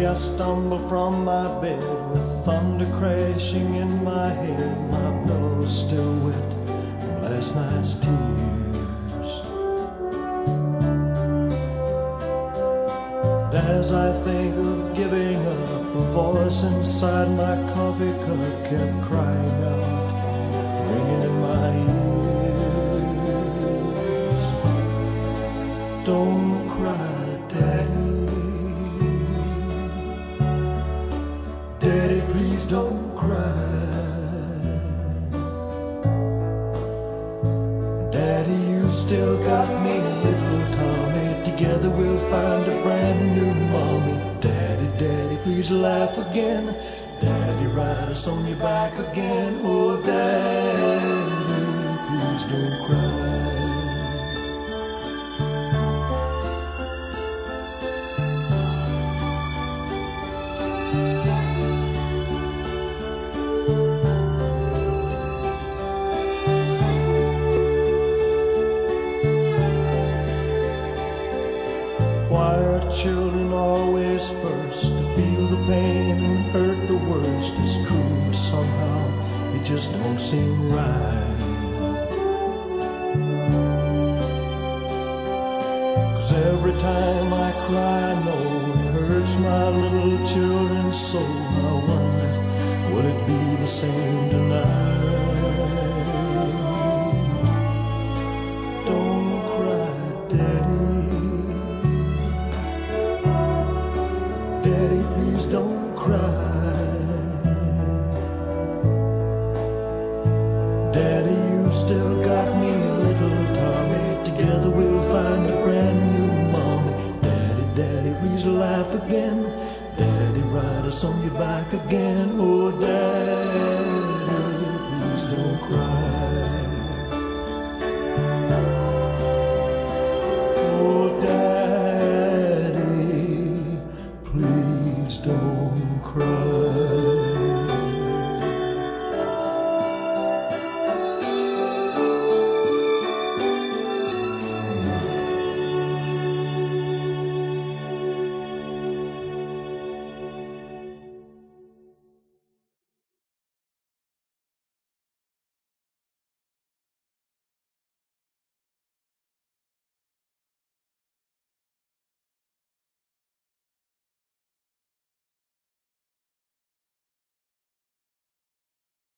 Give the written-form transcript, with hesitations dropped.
I stumble from my bed with thunder crashing in my head. My pillow's still wet from last night's tears. And as I think of giving up, a voice inside my coffee cup kept crying out, ringing in my ears. Don't cry, Daddy. Daddy, please don't cry. Daddy, you still got me, little Tommy. Together we'll find a brand new mommy. Daddy, Daddy, please laugh again. Daddy, ride us on your back again. Oh, Daddy, please don't cry. Why are children always first to feel the pain and hurt the worst? It's cruel somehow, it just don't seem right. 'Cause every time I cry I know it hurts my little children's soul. I wonder, will it be the same tonight? Don't cry, Daddy. Daddy, please don't cry. Daddy, you've still got me, little Tommy. Together we'll find a brand new mommy. Daddy, Daddy, please laugh again. Daddy, ride us on your back again. Oh, Daddy, please don't cry. Oh, Daddy, please don't cry.